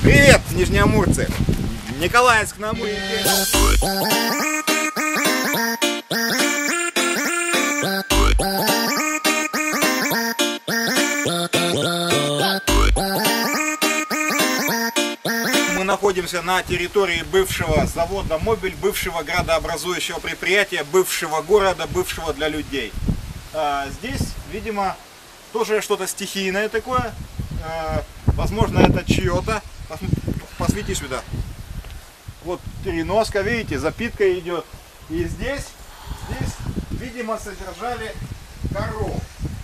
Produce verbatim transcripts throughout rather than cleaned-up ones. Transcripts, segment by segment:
Привет, нижнеамурцы! Николаевск на Амуре. Мы находимся на территории бывшего завода «Мобиль», бывшего градообразующего предприятия, бывшего города, бывшего для людей. А, здесь, видимо, тоже что-то стихийное такое. А, возможно, это чье-то. Посвети сюда. Вот переноска, видите, запитка идет. И здесь, здесь, видимо, содержали коров.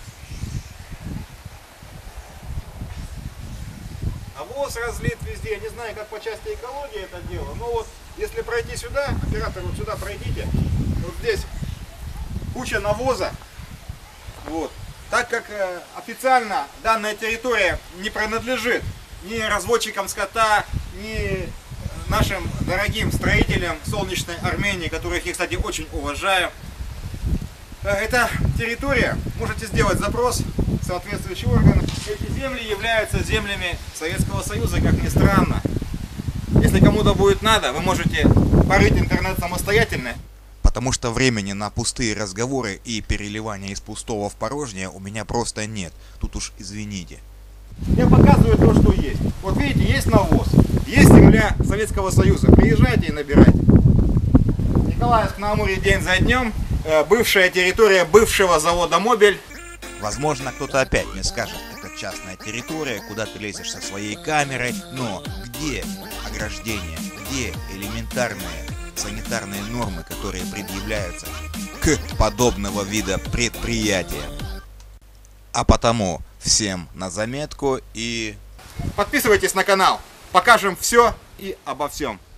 Навоз разлит везде. Я не знаю, как по части экологии это дело. Но вот, если пройти сюда, оператор, вот сюда пройдите. Вот здесь куча навоза. Вот. Так как э, официально данная территория не принадлежит ни разводчикам скота, ни нашим дорогим строителям солнечной Армении, которых я, кстати, очень уважаю. Эта территория, можете сделать запрос в соответствующий орган. Эти земли являются землями Советского Союза, как ни странно. Если кому-то будет надо, вы можете порыть интернет самостоятельно. Потому что времени на пустые разговоры и переливание из пустого в порожнее у меня просто нет. Тут уж извините. Я показываю то, что есть. Вот видите, есть навоз, есть земля Советского Союза. Приезжайте и набирайте. Николаевск на Амуре день за днем. Бывшая территория бывшего завода «Мобиль». Возможно, кто-то опять мне скажет, это частная территория, куда ты лезешь со своей камерой. Но где ограждение, где элементарные санитарные нормы, которые предъявляются к подобного вида предприятиям? А потому всем на заметку и подписывайтесь на канал. Покажем все и обо всем.